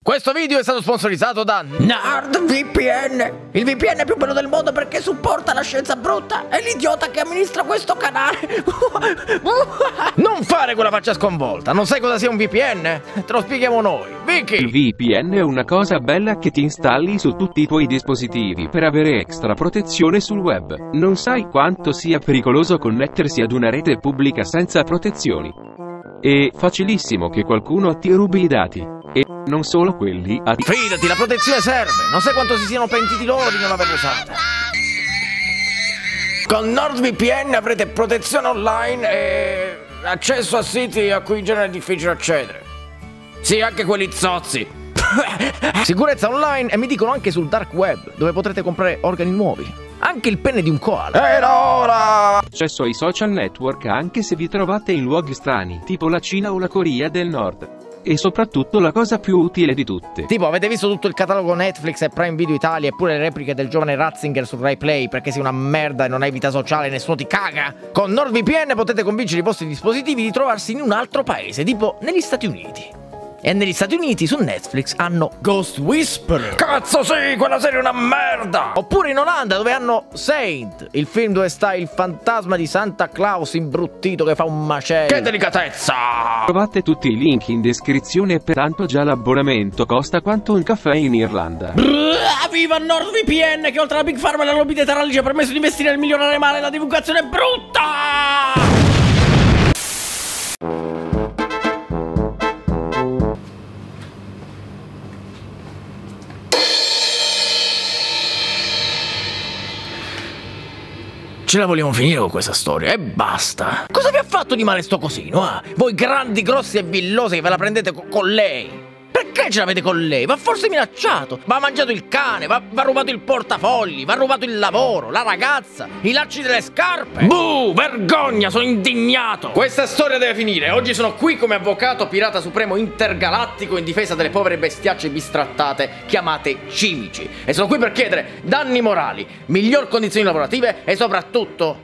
Questo video è stato sponsorizzato da NordVPN, il VPN più bello del mondo perché supporta la scienza brutta. È l'idiota che amministra questo canale. Non fare quella faccia sconvolta. Non sai cosa sia un VPN? Te lo spieghiamo noi. Vicky! Il VPN è una cosa bella che ti installi su tutti i tuoi dispositivi per avere extra protezione sul web. Non sai quanto sia pericoloso connettersi ad una rete pubblica senza protezioni. È facilissimo che qualcuno ti rubi i dati. E non solo quelli a... Fidati, la protezione serve. Non sai quanto si siano pentiti loro di non averla usata. Con NordVPN avrete protezione online e accesso a siti a cui in genere è difficile accedere. Sì, anche quelli zozzi. Sicurezza online e mi dicono anche sul dark web, dove potrete comprare organi nuovi. Anche il pene di un koala. Ed ora! Accesso ai social network anche se vi trovate in luoghi strani, tipo la Cina o la Corea del Nord. E soprattutto la cosa più utile di tutte. Tipo, avete visto tutto il catalogo Netflix e Prime Video Italia e pure le repliche del giovane Ratzinger su Rai Play perché sei una merda e non hai vita sociale e nessuno ti caga? Con NordVPN potete convincere i vostri dispositivi di trovarsi in un altro paese, tipo negli Stati Uniti. E negli Stati Uniti su Netflix hanno Ghost Whisperer. Cazzo sì, quella serie è una merda! Oppure in Olanda dove hanno Saint, il film dove sta il fantasma di Santa Claus imbruttito che fa un macello. Che delicatezza! Trovate tutti i link in descrizione e pertanto già l'abbonamento costa quanto un caffè in Irlanda. Viva NordVPN che oltre alla Big Pharma e la lobby dei taralli ci ha permesso di investire nel migliorare male la divulgazione è brutta! Ce la vogliamo finire con questa storia e basta. Cosa vi ha fatto di male sto cosino, Voi grandi, grossi e villosi che ve la prendete con lei. Perché ce l'avete con lei? Va forse minacciato, va mangiato il cane, va rubato il portafogli, va rubato il lavoro, la ragazza, i lacci delle scarpe. Buh, vergogna, sono indignato. Questa storia deve finire. Oggi sono qui come avvocato pirata supremo intergalattico in difesa delle povere bestiacce bistrattate chiamate cimici. E sono qui per chiedere danni morali, miglior condizioni lavorative e soprattutto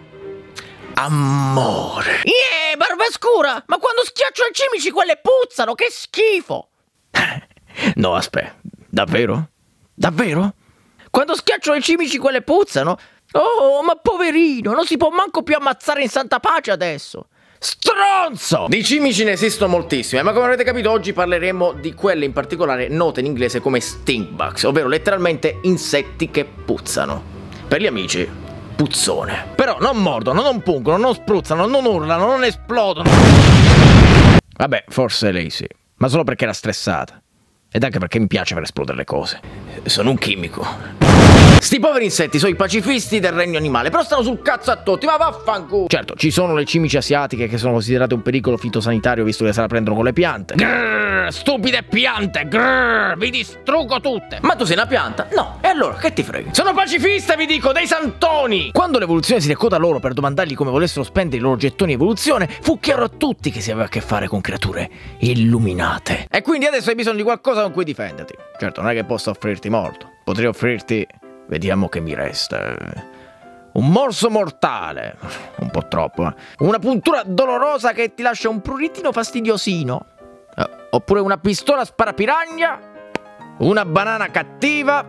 amore. Barba scura, ma quando schiaccio i cimici quelle puzzano, che schifo. No, aspetta, davvero? Davvero? Quando schiaccio i cimici quelle puzzano? Oh, ma poverino, non si può manco più ammazzare in santa pace adesso. Stronzo! Di cimici ne esistono moltissime, ma come avrete capito oggi parleremo di quelle in particolare note in inglese come stinkbugs, ovvero letteralmente insetti che puzzano. Per gli amici, puzzone. Però non mordono, non pungono, non spruzzano, non urlano, non esplodono. Vabbè, forse lei sì. Ma solo perché era stressata. Ed anche perché mi piace far esplodere le cose. Sono un chimico. Sti poveri insetti sono i pacifisti del regno animale, però stanno sul cazzo a tutti, ma vaffanculo. Certo, ci sono le cimici asiatiche che sono considerate un pericolo fitosanitario visto che se la prendono con le piante. Grrr, stupide piante, grrr, vi distruggo tutte. Ma tu sei una pianta? No, e allora che ti frega? Sono pacifista, vi dico, dei santoni. Quando l'evoluzione si recò da loro per domandargli come volessero spendere i loro gettoni evoluzione, fu chiaro a tutti che si aveva a che fare con creature illuminate. E quindi adesso hai bisogno di qualcosa con cui difenderti. Certo, non è che posso offrirti molto. Potrei offrirti... Vediamo che mi resta. Un morso mortale. Un po' troppo, Una puntura dolorosa che ti lascia un pruritino fastidiosino. Oppure una pistola sparapiragna. Una banana cattiva.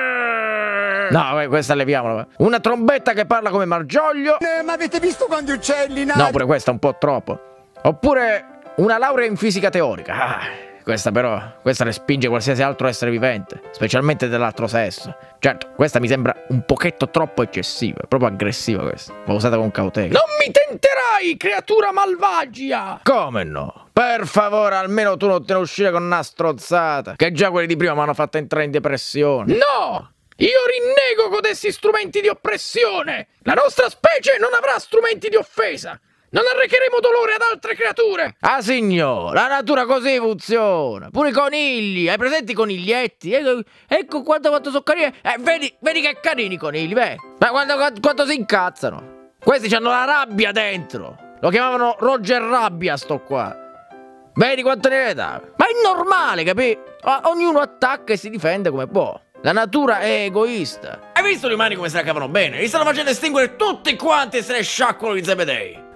No, questa leviamola. Una trombetta che parla come Margioglio. Ma avete visto quanti uccelli? No, pure questa è un po' troppo. Oppure una laurea in fisica teorica. Questa però, questa respinge qualsiasi altro essere vivente, specialmente dell'altro sesso. Certo, questa mi sembra un pochetto troppo eccessiva, proprio aggressiva questa. Va usata con cautela. Non mi tenterai, creatura malvagia! Come no? Per favore, almeno tu non te ne uscire con una strozzata, che già quelli di prima mi hanno fatto entrare in depressione. No! Io rinnego codesti strumenti di oppressione! La nostra specie non avrà strumenti di offesa! Non arrecheremo dolore ad altre creature! Ah signor, la natura così funziona! Pure i conigli, hai presenti i coniglietti? Ecco quanto sono carini! Vedi che carini i conigli, beh! Ma quanto si incazzano! Questi hanno la rabbia dentro! Lo chiamavano Roger Rabbia sto qua! Vedi quanto ne dà? Ma è normale, capì? Ognuno attacca e si difende come può! La natura è egoista! Hai visto gli umani come se la cavano bene? Li stanno facendo estinguere tutti quanti e se ne sciacquano gli zebedei!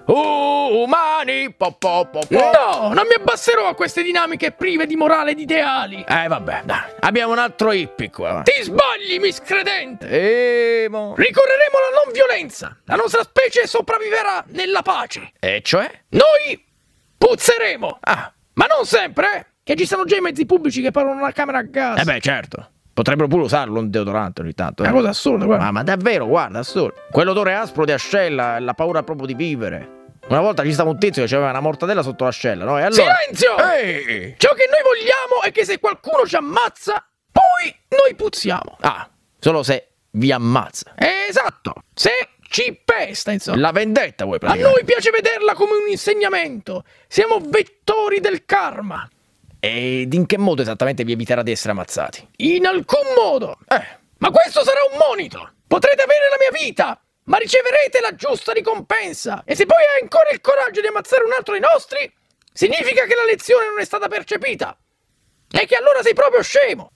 Umani, No, non mi abbasserò a queste dinamiche prive di morale e di ideali. Vabbè, dai, abbiamo un altro hippie qua. Ti sbagli, miscredente. Ricorreremo alla non violenza. La nostra specie sopravviverà nella pace. E cioè? Noi puzzeremo. Ah. Ma non sempre, che ci sono già i mezzi pubblici che parlano una camera a gas. Beh, certo. Potrebbero pure usarlo un deodorante ogni tanto. È una cosa assurda, guarda. Ma davvero, guarda, assurdo. Quell'odore aspro di ascella, la paura proprio di vivere. Una volta ci stava un tizio che aveva una mortadella sotto l'ascella, no? E allora... Silenzio! Ehi! Ciò che noi vogliamo è che se qualcuno ci ammazza, poi noi puzziamo. Ah, solo se vi ammazza. Esatto. Se ci pesta, insomma. La vendetta vuoi A praticamente? noi piace vederla come un insegnamento. Siamo vettori del karma. Ed in che modo esattamente vi eviterà di essere ammazzati? In alcun modo. Ma questo sarà un monito. Potrete avere la mia vita, ma riceverete la giusta ricompensa. E se poi hai ancora il coraggio di ammazzare un altro dei nostri, significa che la lezione non è stata percepita. E che allora sei proprio scemo.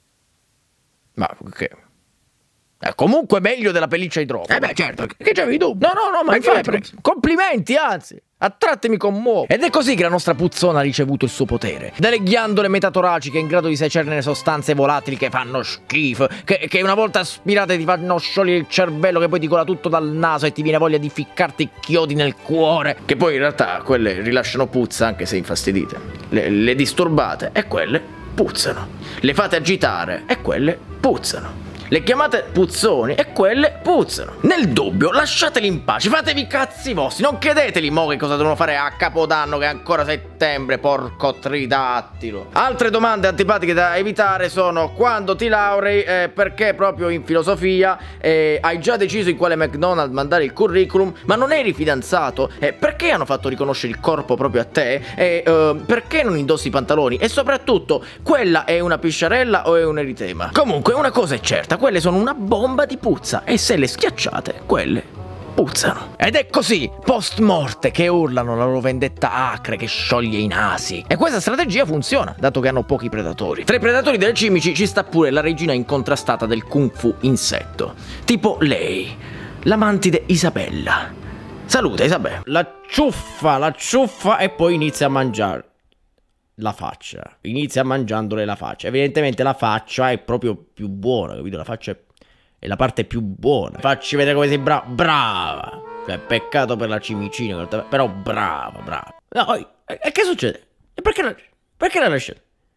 Ma che... comunque meglio della pelliccia di troppo. Beh, certo, che c'avevi dubbi? No, ma infatti, complimenti, anzi, a tratti mi commuovo. Ed è così che la nostra puzzona ha ricevuto il suo potere. Dalle ghiandole metatoraciche in grado di secernere sostanze volatili che fanno schifo, che una volta aspirate ti fanno sciogliere il cervello, che poi ti cola tutto dal naso e ti viene voglia di ficcarti chiodi nel cuore. Che poi in realtà quelle rilasciano puzza anche se infastidite. Le disturbate e quelle puzzano. Le fate agitare e quelle puzzano. Le chiamate puzzoni e quelle puzzano. Nel dubbio, lasciateli in pace, fatevi i cazzi vostri, non chiedeteli mo che cosa devono fare a Capodanno che è ancora settembre, porco tridattilo. Altre domande antipatiche da evitare sono: quando ti laurei, perché proprio in filosofia, hai già deciso in quale McDonald's mandare il curriculum, ma non eri fidanzato, perché hanno fatto riconoscere il corpo proprio a te, perché non indossi i pantaloni, e soprattutto, quella è una pisciarella o è un eritema? Comunque, una cosa è certa, quelle sono una bomba di puzza e se le schiacciate, quelle puzzano. Ed è così, post morte, che urlano la loro vendetta acre che scioglie i nasi. E questa strategia funziona, dato che hanno pochi predatori. Tra i predatori delle cimici ci sta pure la regina incontrastata del kung fu insetto. Tipo lei, la mantide Isabella. Salute Isabella. La ciuffa e poi inizia a mangiare la faccia. Inizia mangiandole la faccia. Evidentemente la faccia è proprio più buona, capito? La faccia è la parte più buona. Facci vedere come sei brava. Cioè, peccato per la cimicina, però brava. No, e che succede? E perché la lasciate?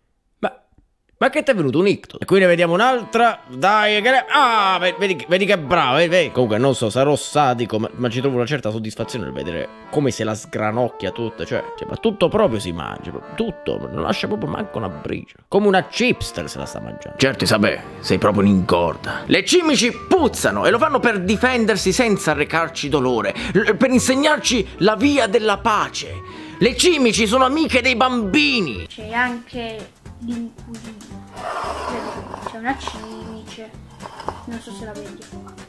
Ma che ti è venuto un ictus? E qui ne vediamo un'altra. Dai, vedi che è brava, vedi. Comunque non so, sarò sadico, ma ci trovo una certa soddisfazione nel vedere come se la sgranocchia tutta. Cioè, ma tutto proprio si mangia, tutto, non lascia proprio manco una briciola. Come una chipster se la sta mangiando. Certo, Isabè, sei proprio un'ingorda. Le cimici puzzano e lo fanno per difendersi senza recarci dolore, per insegnarci la via della pace. Le cimici sono amiche dei bambini. C'è anche l'inquilino. C'è una cimice. Non so se la vedi.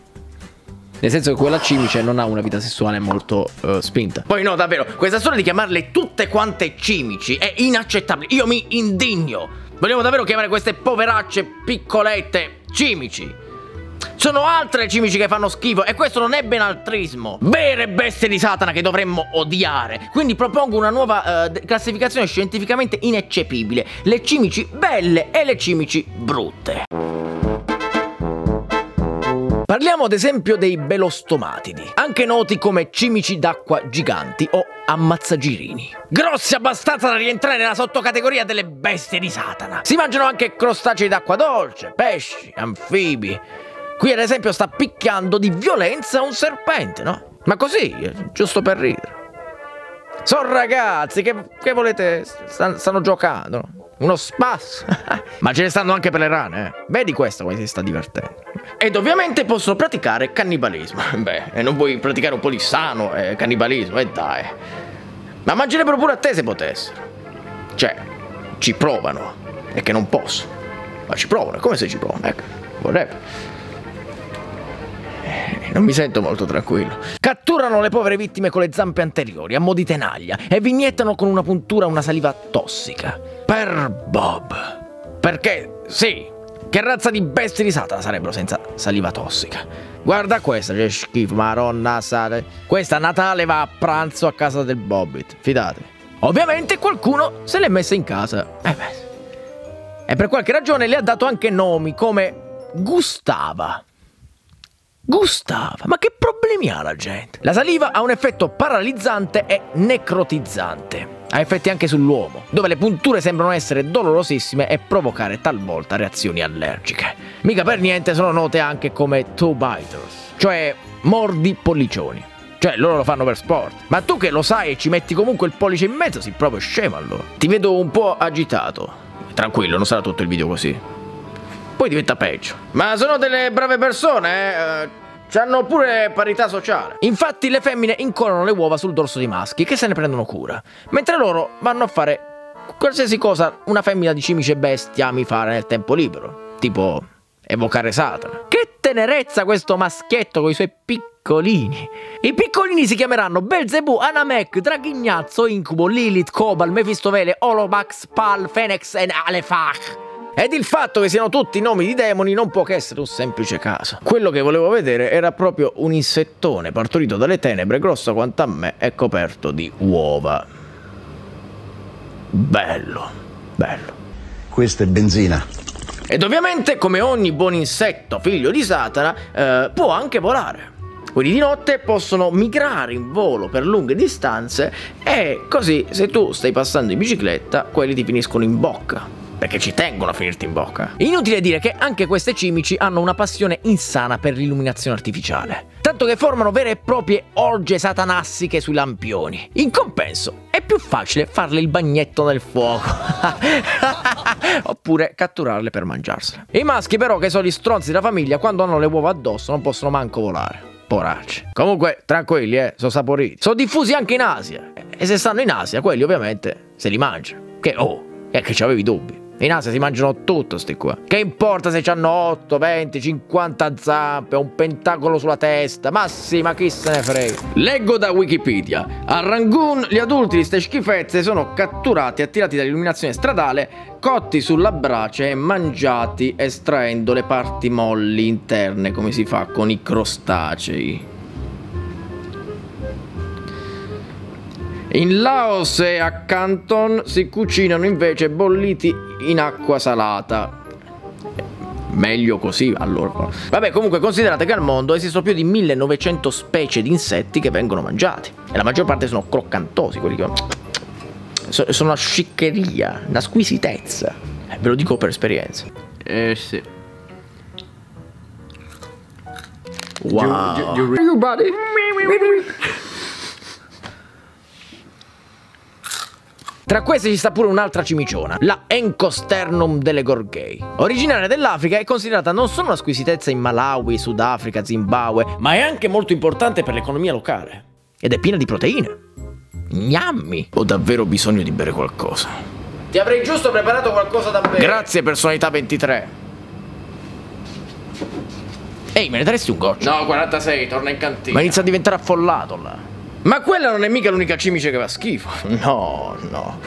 Nel senso che quella cimice non ha una vita sessuale molto spinta. Poi no, davvero, questa storia di chiamarle tutte quante cimici è inaccettabile. Io mi indigno. Vogliamo davvero chiamare queste poveracce piccolette cimici? Sono altre cimici che fanno schifo e questo non è benaltrismo. Vere bestie di Satana che dovremmo odiare. Quindi propongo una nuova classificazione scientificamente ineccepibile: le cimici belle e le cimici brutte. Parliamo ad esempio dei belostomatidi, anche noti come cimici d'acqua giganti o ammazzagirini. Grossi abbastanza da rientrare nella sottocategoria delle bestie di Satana. Si mangiano anche crostacei d'acqua dolce, pesci, anfibi. Qui ad esempio sta picchiando di violenza un serpente, no? Ma così, giusto per ridere. Sono ragazzi, che volete? Stanno giocando, no? Uno spasso. Ma ce ne stanno anche per le rane, Vedi questo come si sta divertendo. Ed ovviamente possono praticare cannibalismo. E non vuoi praticare un po' di sano cannibalismo? Dai. Ma mangerebbero pure a te se potessero. Cioè, ci provano. È che non posso. Ma ci provano, è come se ci provano. Ecco, vorrebbe. Non mi sento molto tranquillo. Catturano le povere vittime con le zampe anteriori a mo' di tenaglia e vi iniettano con una puntura una saliva tossica. Per Bob. Perché, sì, Che razza di bestie di Satana sarebbero senza saliva tossica? Guarda questa, che schifo, maronna sale. Questa a Natale va a pranzo a casa del Bobbit, fidatevi. Ovviamente qualcuno se l'è messa in casa. E per qualche ragione le ha dato anche nomi come Gustava. Gustava, ma che problemi ha la gente? La saliva ha un effetto paralizzante e necrotizzante. Ha effetti anche sull'uomo, dove le punture sembrano essere dolorosissime e provocare talvolta reazioni allergiche. Mica per niente sono note anche come toe biters, cioè mordi pollicioni. Cioè loro lo fanno per sport. Ma tu che lo sai e ci metti comunque il pollice in mezzo, sei proprio scemo allora. Ti vedo un po' agitato. Tranquillo, non sarà tutto il video così. Poi diventa peggio. Ma sono delle brave persone, c'hanno pure parità sociale. Infatti le femmine incollano le uova sul dorso dei maschi che se ne prendono cura, mentre loro vanno a fare qualsiasi cosa una femmina di cimice bestia ami fare nel tempo libero, tipo evocare Satana. Che tenerezza questo maschietto con i suoi piccolini. I piccolini si chiameranno Belzebù, Anamek, Draghignazzo, Incubo, Lilith, Cobal, Mefistovele, Olobax, Pal, Fenex e Alefach. Ed il fatto che siano tutti nomi di demoni non può che essere un semplice caso. Quello che volevo vedere era proprio un insettone partorito dalle tenebre, grosso quanto a me e coperto di uova. Bello, bello. Questa è benzina. Ed ovviamente, come ogni buon insetto figlio di Satana, può anche volare. Quelli di notte possono migrare in volo per lunghe distanze e così, se tu stai passando in bicicletta, quelli ti finiscono in bocca. Perché ci tengono a finirti in bocca. Inutile dire che anche queste cimici hanno una passione insana per l'illuminazione artificiale. Tanto che formano vere e proprie orge satanassiche sui lampioni. In compenso, è più facile farle il bagnetto nel fuoco. Oppure catturarle per mangiarsele. I maschi però, che sono gli stronzi della famiglia, quando hanno le uova addosso non possono manco volare. Poracci. Comunque, tranquilli, sono saporiti. Sono diffusi anche in Asia. E se stanno in Asia, quelli ovviamente se li mangiano. Che, è che c'avevi dubbi. In Asia si mangiano tutto sti qua. Che importa se hanno 8, 20, 50 zampe, un pentacolo sulla testa. Ma sì, ma chi se ne frega. Leggo da Wikipedia. A Rangoon gli adulti di ste schifezze sono catturati e attirati dall'illuminazione stradale, cotti sulla brace e mangiati estraendo le parti molli interne, come si fa con i crostacei. In Laos e a Canton si cucinano invece bolliti in acqua salata. Meglio così allora. Vabbè, comunque considerate che al mondo esistono più di 1900 specie di insetti che vengono mangiati. E la maggior parte sono croccantosi, quelli che sono una sciccheria, una squisitezza. Ve lo dico per esperienza. Sì. Wow. You buddy. Tra queste ci sta pure un'altra cimiciona, la Encosternum delle Gorghei. Originaria dell'Africa, è considerata non solo una squisitezza in Malawi, Sudafrica, Zimbabwe, ma è anche molto importante per l'economia locale. Ed è piena di proteine. Gnammi! Ho davvero bisogno di bere qualcosa. Ti avrei giusto preparato qualcosa da bere. Grazie, personalità 23. Ehi, me ne daresti un goccio? No, 46, torna in cantina. Ma inizia a diventare affollato là. Ma quella non è mica l'unica cimice che fa schifo. No, no.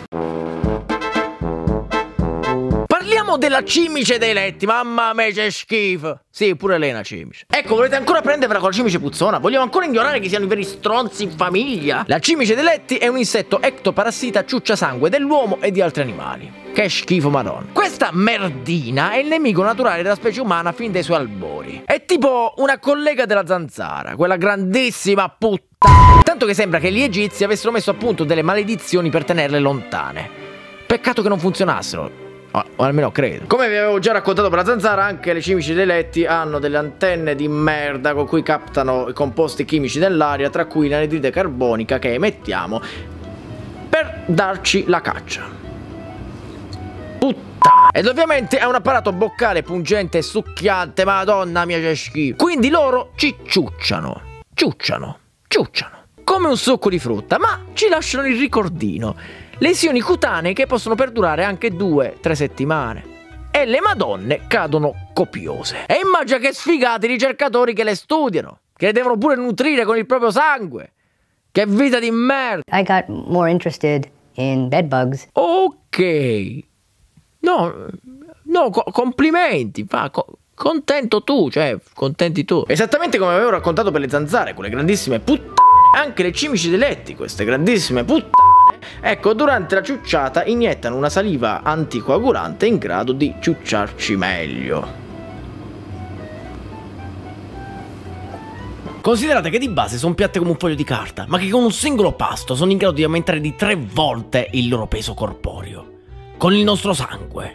Parliamo della cimice dei letti. Mamma mia, c'è schifo. Sì, pure lei è una cimice. Ecco, volete ancora prendervela con la cimice puzzona? Vogliamo ancora ignorare che siano i veri stronzi in famiglia? La cimice dei letti è un insetto ectoparassita ciuccia sangue dell'uomo e di altri animali. Che schifo, madonna. Questa merdina è il nemico naturale della specie umana fin dai suoi albori. È tipo una collega della zanzara, quella grandissima puttana. Tanto che sembra che gli egizi avessero messo a punto delle maledizioni per tenerle lontane. Peccato che non funzionassero. O almeno credo. Come vi avevo già raccontato per la zanzara, anche le cimici dei letti hanno delle antenne di merda con cui captano i composti chimici dell'aria, tra cui l'anidride carbonica che emettiamo per darci la caccia. Puttana. Ed ovviamente ha un apparato boccale pungente e succhiante, madonna mia che schifo. Quindi loro ci ciucciano. Ciucciano. Come un succo di frutta, ma ci lasciano il ricordino. Lesioni cutanee che possono perdurare anche 2-3 settimane. E le madonne cadono copiose. E immagina che sfigati i ricercatori che le studiano, che le devono pure nutrire con il proprio sangue. Che vita di merda. I got more interested in bed bugs. Ok. No, No, complimenti, contento tu, cioè, contenti tu. Esattamente come avevo raccontato per le zanzare, quelle grandissime puttane, anche le cimici dei letti, queste grandissime puttane, ecco, durante la ciucciata iniettano una saliva anticoagulante in grado di ciucciarci meglio. Considerate che di base sono piatte come un foglio di carta, ma che con un singolo pasto sono in grado di aumentare di 3 volte il loro peso corporeo. Con il nostro sangue.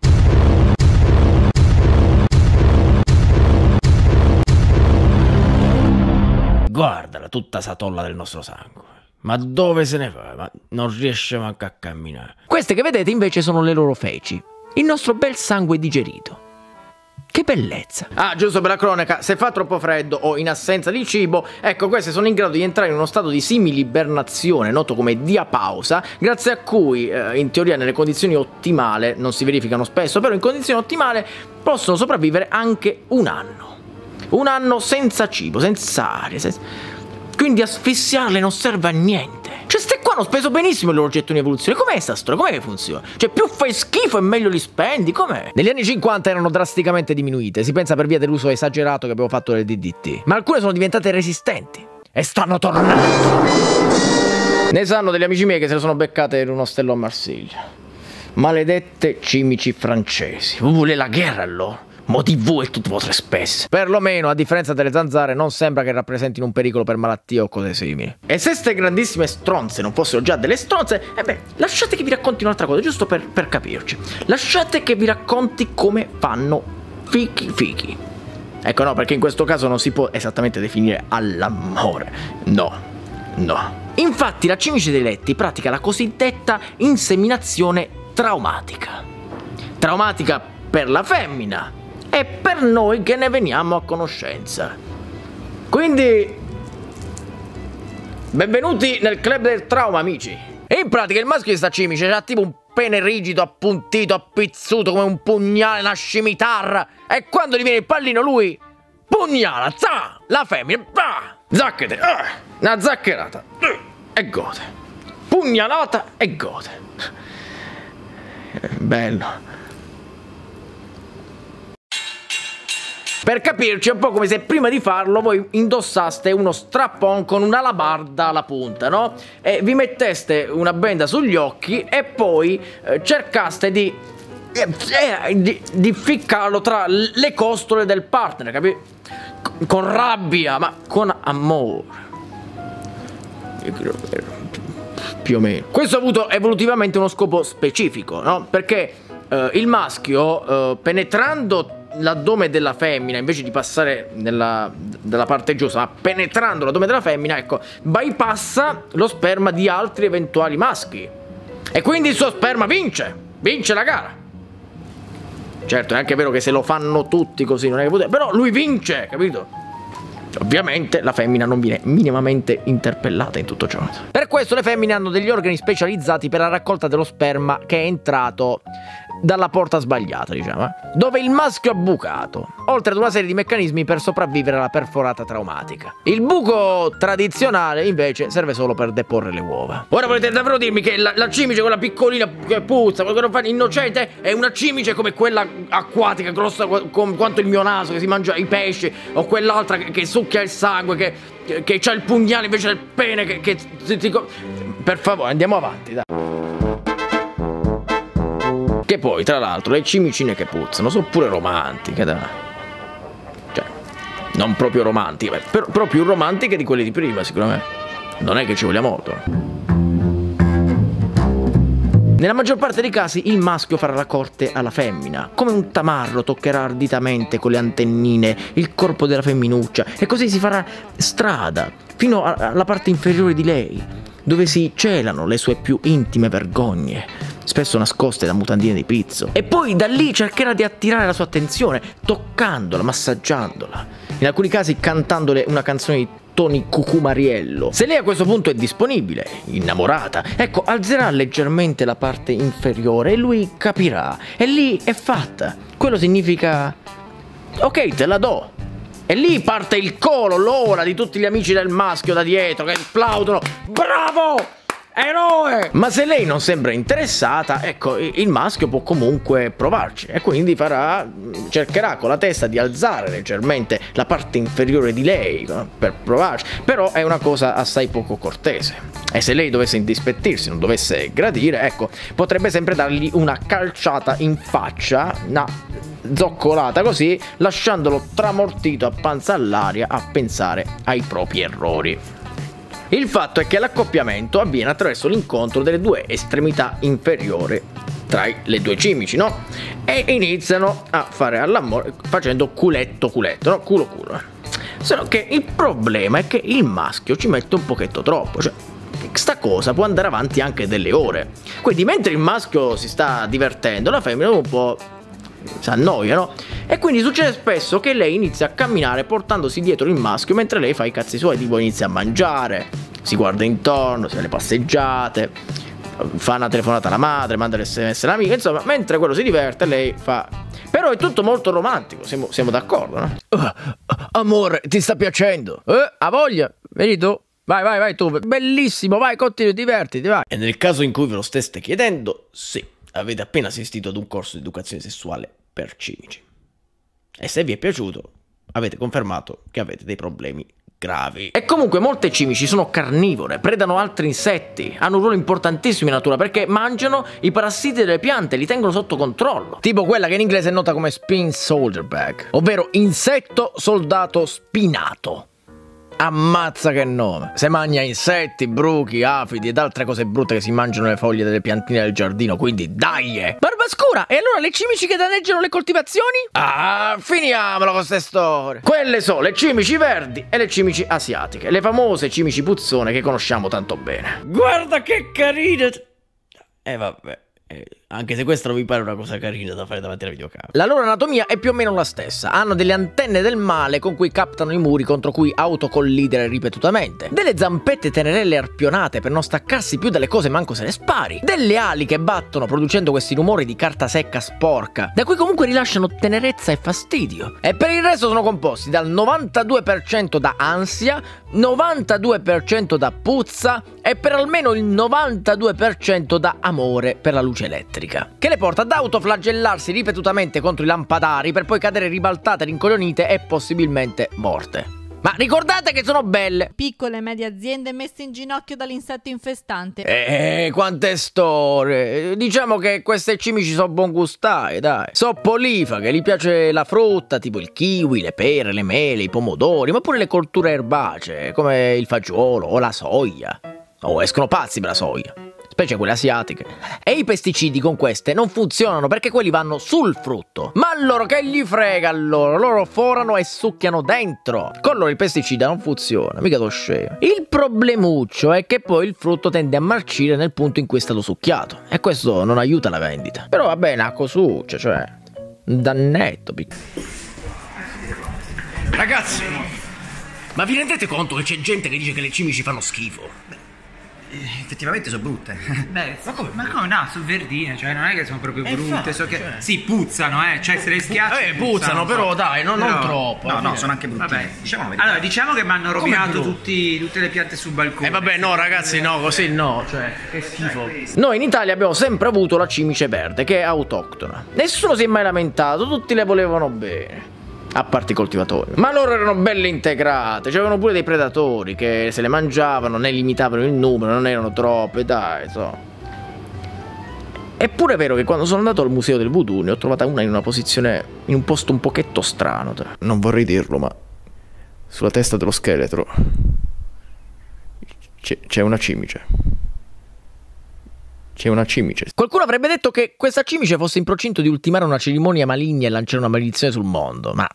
Guardala, tutta sta tolla del nostro sangue. Ma dove se ne va? Ma non riesce manco a camminare. Queste che vedete invece sono le loro feci. Il nostro bel sangue digerito. Che bellezza! Ah, giusto per la cronaca, se fa troppo freddo o in assenza di cibo, ecco, queste sono in grado di entrare in uno stato di similibernazione, noto come diapausa, grazie a cui, in teoria nelle condizioni ottimali, non si verificano spesso, però in condizioni ottimali possono sopravvivere anche un anno. Un anno senza cibo, senza aria, quindi asfissiarle non serve a niente. Cioè, ste qua hanno speso benissimo il loro gettone di evoluzione. Com'è sta storia? Com'è che funziona? Cioè, più fai schifo e meglio li spendi? Com'è? Negli anni 50 erano drasticamente diminuite. Si pensa per via dell'uso esagerato che abbiamo fatto del DDT. Ma alcune sono diventate resistenti. E stanno tornando. Ne sanno degli amici miei che se le sono beccate in un ostello a Marsiglia. Maledette cimici francesi. Vuole la guerra allora. Motivo e tutte vostre spese. Perlomeno, a differenza delle zanzare, non sembra che rappresentino un pericolo per malattie o cose simili. E se ste grandissime stronze non fossero già delle stronze, lasciate che vi racconti un'altra cosa, giusto per capirci. Lasciate che vi racconti come fanno fichi. Ecco, no, perché in questo caso non si può esattamente definire all'amore. No. Infatti la cimice dei letti pratica la cosiddetta inseminazione traumatica. Traumatica per la femmina e per noi che ne veniamo a conoscenza. Quindi, benvenuti nel club del trauma, amici. In pratica il maschio di sta cimice ha tipo un pene rigido, appuntito, appizzuto come un pugnale, una scimitarra. E quando gli viene il pallino lui pugnala, la femmina, zacchete, una zaccherata, e gode. Pugnalata e gode. Bello. Per capirci è un po' come se prima di farlo voi indossaste uno strappon con un'alabarda alla punta, no? E vi metteste una benda sugli occhi e poi cercaste di ficcarlo tra le costole del partner, capito? Con rabbia, ma con amore. Più o meno. Questo ha avuto evolutivamente uno scopo specifico, no? Perché il maschio, penetrando l'addome della femmina, invece di passare dalla parte giusta, ma penetrando l'addome della femmina, ecco, bypassa lo sperma di altri eventuali maschi. E quindi il suo sperma vince la gara. Certo, è anche vero che se lo fanno tutti così non è che potete, però lui vince, capito? Ovviamente la femmina non viene minimamente interpellata in tutto ciò. Per questo le femmine hanno degli organi specializzati per la raccolta dello sperma che è entrato dalla porta sbagliata, diciamo, dove il maschio ha bucato, oltre ad una serie di meccanismi per sopravvivere alla perforata traumatica. Il buco tradizionale invece serve solo per deporre le uova. Ora volete davvero dirmi che la cimice, quella piccolina che puzza, quella che non fa innocente, è una cimice come quella acquatica grossa quanto il mio naso, che si mangia i pesci, o quell'altra che succhia il sangue, che c'ha il pugnale invece del pene, per favore andiamo avanti, dai. Che poi, tra l'altro, le cimicine che puzzano sono pure romantiche, dai. Cioè, non proprio romantiche, però più romantiche di quelle di prima, sicuramente. Non è che ci voglia molto. Nella maggior parte dei casi il maschio farà la corte alla femmina. Come un tamarro toccherà arditamente con le antennine il corpo della femminuccia e così si farà strada fino alla parte inferiore di lei, dove si celano le sue più intime vergogne, spesso nascoste da mutandine di pizzo. E poi da lì cercherà di attirare la sua attenzione, toccandola, massaggiandola, in alcuni casi cantandole una canzone di Tony Cucumariello. Se lei a questo punto è disponibile, innamorata, ecco, alzerà leggermente la parte inferiore e lui capirà. E lì è fatta. Quello significa: ok, te la do. E lì parte il coro, l'ora di tutti gli amici del maschio da dietro che applaudono. Bravo! eroe! Ma se lei non sembra interessata, ecco, il maschio può comunque provarci e quindi cercherà con la testa di alzare leggermente la parte inferiore di lei per provarci, però è una cosa assai poco cortese. E se lei dovesse indispettirsi, non dovesse gradire, ecco, potrebbe sempre dargli una calciata in faccia, una zoccolata così, lasciandolo tramortito a panza all'aria a pensare ai propri errori. Il fatto è che l'accoppiamento avviene attraverso l'incontro delle due estremità inferiori tra le due cimici, no? E iniziano a fare all'amore facendo culetto, no? Culo. Solo che il problema è che il maschio ci mette un pochetto troppo, cioè sta cosa può andare avanti anche delle ore. Quindi mentre il maschio si sta divertendo, la femmina un po' si annoia, no? E quindi succede spesso che lei inizia a camminare portandosi dietro il maschio mentre lei fa i cazzi suoi, tipo inizia a mangiare, si guarda intorno, si fa le passeggiate, fa una telefonata alla madre, manda l'SMS all'amica, insomma, mentre quello si diverte lei fa... Però è tutto molto romantico, siamo d'accordo, no? Amore, ti sta piacendo? Ha voglia? Vedi tu? Vai tu, bellissimo, vai, continua, divertiti, vai. E nel caso in cui ve lo steste chiedendo, sì, avete appena assistito ad un corso di educazione sessuale per cimici. E se vi è piaciuto, avete confermato che avete dei problemi gravi. E comunque molte cimici sono carnivore, predano altri insetti, hanno un ruolo importantissimo in natura perché mangiano i parassiti delle piante, li tengono sotto controllo. Tipo quella che in inglese è nota come spin soldier bag, ovvero insetto soldato spinato. Ammazza che nome! Se mangia insetti, bruchi, afidi ed altre cose brutte che si mangiano le foglie delle piantine del giardino, quindi dai! Barbascura! E allora le cimici che danneggiano le coltivazioni? Ah, finiamolo con queste storie! Quelle sono le cimici verdi e le cimici asiatiche, le famose cimici puzzone che conosciamo tanto bene. Guarda che carine! Vabbè. Anche se questa non mi pare una cosa carina da fare davanti alla videocamera. La loro anatomia è più o meno la stessa. Hanno delle antenne del male con cui captano i muri contro cui autocollidere ripetutamente, delle zampette tenerelle arpionate per non staccarsi più dalle cose manco se le spari, delle ali che battono producendo questi rumori di carta secca sporca, da cui comunque rilasciano tenerezza e fastidio. E per il resto sono composti dal 92% da ansia, 92% da puzza e per almeno il 92% da amore per la luce elettrica, che le porta ad autoflagellarsi ripetutamente contro i lampadari per poi cadere ribaltate, rincoglionite e possibilmente morte. Ma ricordate che sono belle! Piccole e medie aziende messe in ginocchio dall'insetto infestante. Quante storie! Diciamo che queste cimici sono buongustai, dai. Sono polifaghe, gli piace la frutta, tipo il kiwi, le pere, le mele, i pomodori, ma pure le colture erbacee, come il fagiolo o la soia. Oh, escono pazzi per la soia, specie quelle asiatiche. E i pesticidi con queste non funzionano perché quelli vanno sul frutto. Ma loro che gli frega loro forano e succhiano dentro. Con loro il pesticida non funziona, mica lo scemo. Il problemuccio è che poi il frutto tende a marcire nel punto in cui è stato succhiato e questo non aiuta la vendita. Però vabbè, una cosuccia, cioè un dannetto. Ragazzi, ma vi rendete conto che c'è gente che dice che le cimici fanno schifo? Effettivamente sono brutte. Beh, ma come no, sono verdine, cioè non è che sono proprio brutte, infatti, so che... cioè... Sì, puzzano, cioè se le schiacci puzzano, però dai, non troppo. No, sono anche brutte. Vabbè, Diciamo la verità. allora, diciamo che mi hanno rovinato tutte le piante sul balcone. Vabbè, no ragazzi, no, così no, cioè, che schifo. Noi in Italia abbiamo sempre avuto la cimice verde, che è autoctona. Nessuno si è mai lamentato, tutti le volevano bene. A parte i coltivatori. Ma loro erano belle integrate, c'erano pure dei predatori che se le mangiavano, ne limitavano il numero, non erano troppe, dai, so. È pure vero che quando sono andato al museo del voodoo ne ho trovata una in una posizione, in un posto un pochetto strano. Non vorrei dirlo, ma sulla testa dello scheletro c'è una cimice. C'è una cimice. Qualcuno avrebbe detto che questa cimice fosse in procinto di ultimare una cerimonia maligna e lanciare una maledizione sul mondo, ma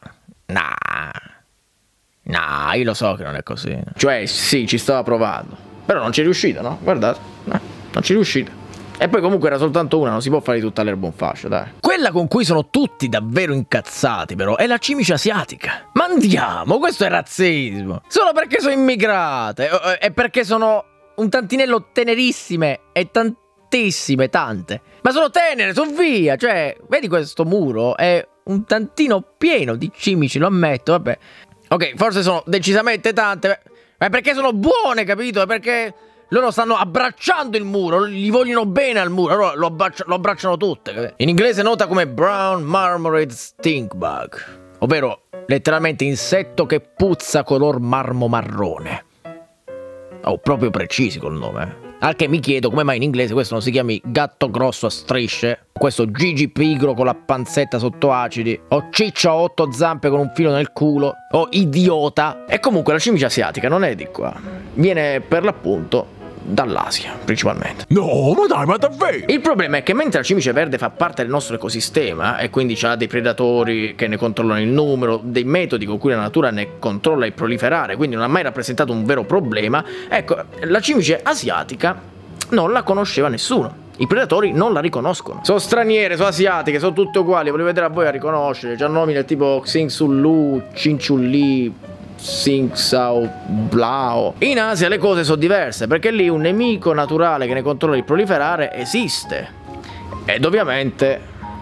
no, io lo so che non è così. Cioè, sì, ci stava provando, però non ci è riuscita, no? Guardate, no, non ci è riuscita. E poi comunque era soltanto una, non si può fare di tutta l'erba un fascio, dai. Quella con cui sono tutti davvero incazzati, però, è la cimice asiatica. Ma andiamo, questo è razzismo. Solo perché sono immigrate, e perché sono un tantinello tenerissime e tante. Ma sono tenere, sono via, cioè, vedi questo muro? È un tantino pieno di cimici, lo ammetto, vabbè. Ok, forse sono decisamente tante, ma perché sono buone, capito? Perché Loro stanno abbracciando il muro, gli vogliono bene al muro, allora lo abbracciano tutte. In inglese nota come brown marmorated stink bug, ovvero letteralmente insetto che puzza color marmo marrone. Oh, proprio precisi col nome. Al che mi chiedo come mai in inglese questo non si chiami gatto grosso a strisce, questo Gigi pigro con la panzetta sotto acidi, o ciccia a 8 zampe con un filo nel culo, o idiota. E comunque la cimice asiatica non è di qua, viene per l'appunto dall'Asia principalmente. No, ma dai, ma davvero? Il problema è che mentre la cimice verde fa parte del nostro ecosistema e quindi ha dei predatori che ne controllano il numero, dei metodi con cui la natura ne controlla il proliferare, quindi non ha mai rappresentato un vero problema, ecco, la cimice asiatica non la conosceva nessuno. I predatori non la riconoscono. Sono straniere, sono asiatiche, sono tutte uguali, voglio vedere a voi a riconoscere. C'hanno nomi del tipo Xingsullu, Cinciulli, Sing Sao Blao. In Asia le cose sono diverse, perché lì un nemico naturale che ne controlla il proliferare esiste. Ed ovviamente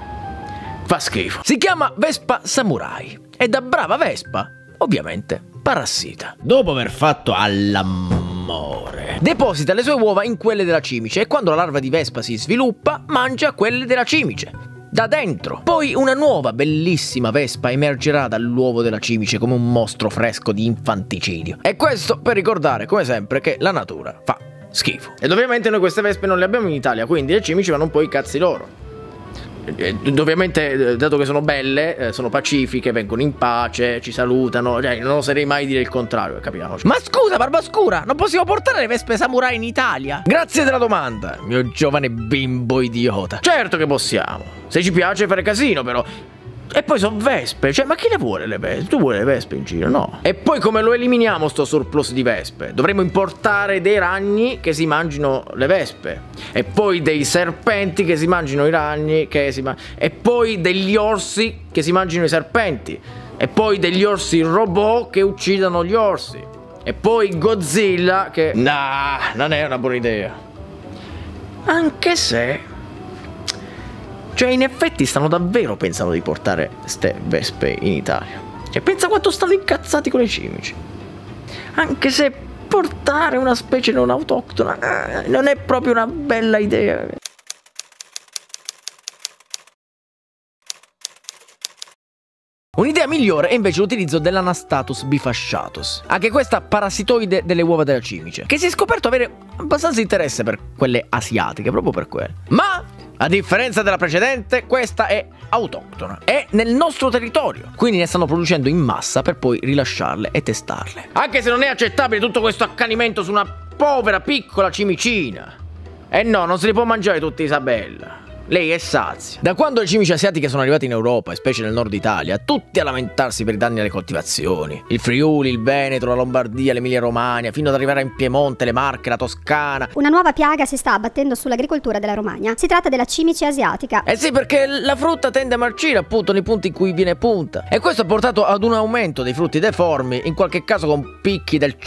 fa schifo. Si chiama Vespa Samurai. E da brava Vespa, ovviamente, parassita. Dopo aver fatto all'amore, deposita le sue uova in quelle della cimice e quando la larva di Vespa si sviluppa, mangia quelle della cimice. Da dentro. Poi una nuova bellissima vespa emergerà dall'uovo della cimice come un mostro fresco di infanticidio. E questo per ricordare come sempre che la natura fa schifo. Ed ovviamente noi queste vespe non le abbiamo in Italia, quindi le cimici vanno un po' i cazzi loro. Ovviamente, dato che sono belle, sono pacifiche, vengono in pace, ci salutano, cioè, non oserei mai dire il contrario, capiamoci. Ma scusa, Barbascura, non possiamo portare le vespe samurai in Italia? Grazie della domanda, mio giovane bimbo idiota. Certo che possiamo, se ci piace fare casino però. E poi sono vespe, cioè ma chi le vuole le vespe? Tu vuoi le vespe in giro? No. E poi come lo eliminiamo sto surplus di vespe? Dovremmo importare dei ragni che si mangino le vespe. E poi dei serpenti che si mangino i ragni e poi degli orsi che si mangino i serpenti. E poi degli orsi robot che uccidano gli orsi. E poi Godzilla che... Nah, non è una buona idea. Anche se... Cioè, in effetti stanno davvero pensando di portare ste vespe in Italia. Cioè, pensa quanto stanno incazzati con le cimici. Anche se portare una specie non autoctona non è proprio una bella idea. Un'idea migliore è invece l'utilizzo dell'Anastatus bifasciatus, anche questa parassitoide delle uova della cimice, che si è scoperto avere abbastanza interesse per quelle asiatiche, proprio per quelle. Ma, a differenza della precedente, questa è autoctona, è nel nostro territorio, quindi ne stanno producendo in massa per poi rilasciarle e testarle. Anche se non è accettabile tutto questo accanimento su una povera piccola cimicina. E no, non se li può mangiare tutti Isabella. Lei è sazia. Da quando le cimici asiatiche sono arrivate in Europa, e specie nel nord Italia, tutti a lamentarsi per i danni alle coltivazioni. Il Friuli, il Veneto, la Lombardia, l'Emilia Romagna, fino ad arrivare in Piemonte, le Marche, la Toscana. Una nuova piaga si sta abbattendo sull'agricoltura della Romagna. Si tratta della cimice asiatica. Eh sì, perché la frutta tende a marcire appunto nei punti in cui viene punta. E questo ha portato ad un aumento dei frutti deformi, in qualche caso con picchi del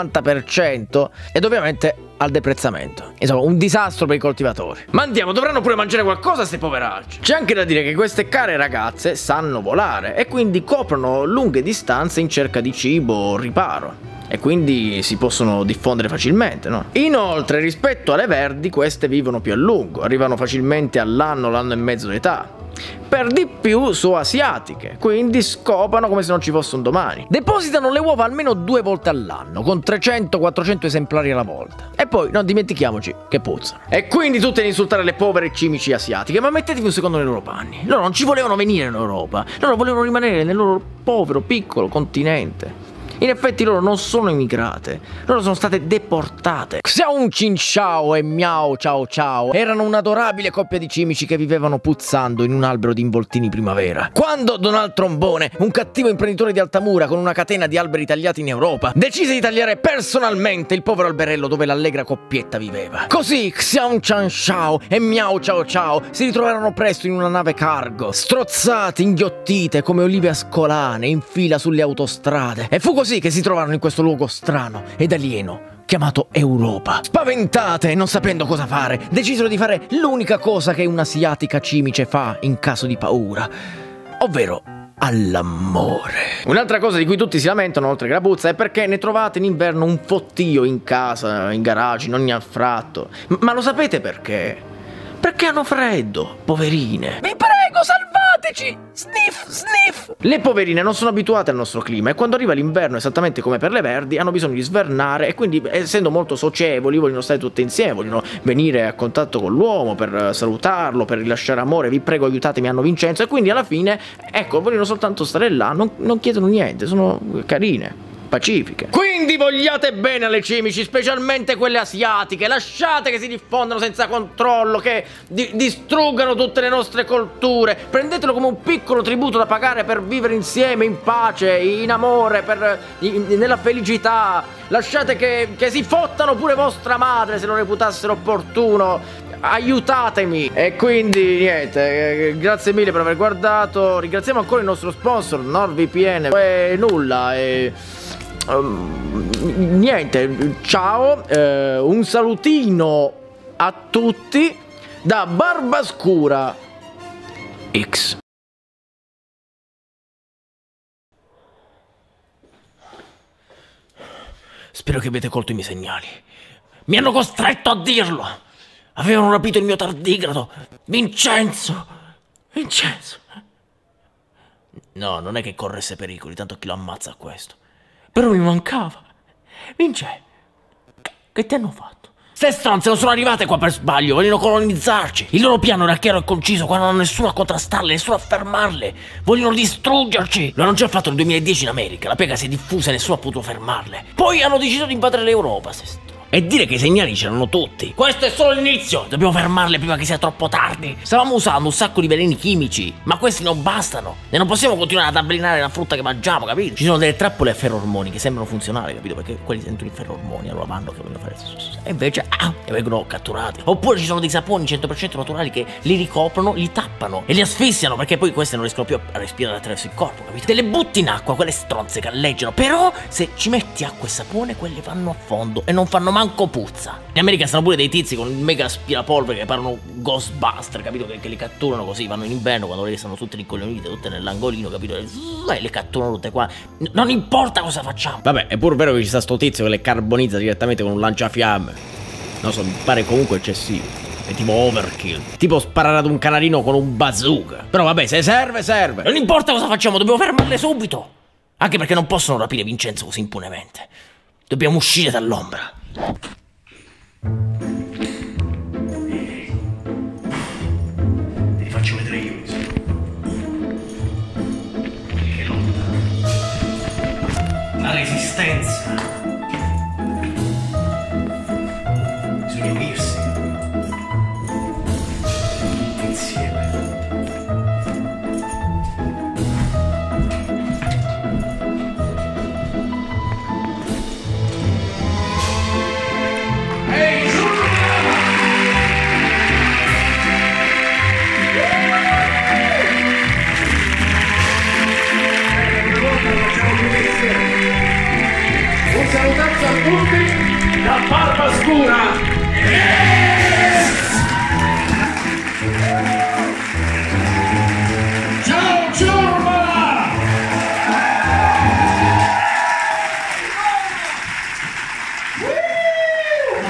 50%, ed ovviamente al deprezzamento. Insomma, un disastro per i coltivatori. Ma andiamo, dovranno pure mangiare qualcosa ste poveracci. C'è anche da dire che queste care ragazze sanno volare e quindi coprono lunghe distanze in cerca di cibo o riparo. E quindi si possono diffondere facilmente, no? Inoltre, rispetto alle verdi, queste vivono più a lungo, arrivano facilmente all'anno, l'anno e mezzo d'età. Per di più sono asiatiche, quindi scopano come se non ci fosse un domani. Depositano le uova almeno 2 volte all'anno, con 300-400 esemplari alla volta. E poi non dimentichiamoci che puzzano. E quindi tutte ad insultare le povere cimici asiatiche, ma mettetevi un secondo nei loro panni. Loro non ci volevano venire in Europa, loro volevano rimanere nel loro povero, piccolo continente. In effetti loro non sono immigrate, loro sono state deportate. Xiao Chin Xiao e Miao Ciao Ciao erano un'adorabile coppia di cimici che vivevano puzzando in un albero di involtini primavera. Quando Donald Trombone, un cattivo imprenditore di Altamura con una catena di alberi tagliati in Europa, decise di tagliare personalmente il povero alberello dove l'allegra coppietta viveva. Così Xiao Chan Xiao e Miao Ciao Ciao si ritrovarono presto in una nave cargo, strozzate, inghiottite come olive ascolane in fila sulle autostrade. E fu così che si trovarono in questo luogo strano ed alieno chiamato Europa. Spaventate e non sapendo cosa fare, decisero di fare l'unica cosa che un'asiatica cimice fa in caso di paura, ovvero all'amore. Un'altra cosa di cui tutti si lamentano, oltre che la puzza, è perché ne trovate in inverno un fottio in casa, in garage, in ogni affratto. Ma lo sapete perché? Perché hanno freddo, poverine. Vi prego, salvateci! Sniff, sniff! Le poverine non sono abituate al nostro clima e quando arriva l'inverno, esattamente come per le verdi, hanno bisogno di svernare e quindi, essendo molto socievoli, vogliono stare tutte insieme, vogliono venire a contatto con l'uomo per salutarlo, per rilasciare amore. Vi prego, aiutatemi, hanno Vincenzo. E quindi alla fine, ecco, vogliono soltanto stare là, non chiedono niente, sono carine, pacifiche. Quindi vogliate bene alle cimici, specialmente quelle asiatiche. Lasciate che si diffondano senza controllo, che distruggano tutte le nostre culture. Prendetelo come un piccolo tributo da pagare per vivere insieme in pace, in amore, nella felicità. Lasciate che si fottano pure vostra madre se lo reputassero opportuno. Aiutatemi. E quindi niente, grazie mille per aver guardato. Ringraziamo ancora il nostro sponsor NordVPN. E nulla, niente, ciao, un salutino a tutti da Barbascura X. Spero che abbiate colto i miei segnali. Mi hanno costretto a dirlo. Avevano rapito il mio tardigrado. Vincenzo. No, non è che corresse pericoli, tanto chi lo ammazza a questo. Però mi mancava. Vince, che ti hanno fatto? Ste stronze non sono arrivate qua per sbaglio, vogliono colonizzarci. Il loro piano era chiaro e conciso, quando non hanno nessuno a contrastarle, nessuno a fermarle. Vogliono distruggerci. Lo hanno già fatto nel 2010 in America, la piaga si è diffusa e nessuno ha potuto fermarle. Poi hanno deciso di invadere l'Europa, e dire che i segnali c'erano tutti. Questo è solo l'inizio. Dobbiamo fermarle prima che sia troppo tardi. Stavamo usando un sacco di veleni chimici, ma questi non bastano. E non possiamo continuare ad avvelenare la frutta che mangiamo, capito? Ci sono delle trappole a ferroormoni che sembrano funzionare, capito? Perché quelli sentono i ferroormoni, allora vanno che vogliono fare. E invece e vengono catturati. Oppure ci sono dei saponi 100% naturali che li ricoprono, li tappano e li asfissiano, perché poi queste non riescono più a respirare attraverso il corpo, capito? Te le butti in acqua, quelle stronze galleggiano. Però se ci metti acqua e sapone, quelle vanno a fondo e non fanno manco puzza. In America stanno pure dei tizi con un mega aspirapolvere che parlano Ghostbuster, capito? Che li catturano così, vanno in inverno quando le stanno tutte rincoglionite, tutte nell'angolino, capito? E le catturano tutte qua. Non importa cosa facciamo. Vabbè, è pur vero che ci sta sto tizio che le carbonizza direttamente con un lanciafiamme. Non so, mi pare comunque eccessivo. È tipo overkill. Tipo sparare ad un canarino con un bazooka. Però vabbè, se serve, serve. Non importa cosa facciamo, dobbiamo fermarle subito. Anche perché non possono rapire Vincenzo così impunemente. Dobbiamo uscire dall'ombra. Te li faccio vedere io. Che lotta. La resistenza. Bisogna unirsi. Insieme. Un salutazzo a tutti da Barbascura!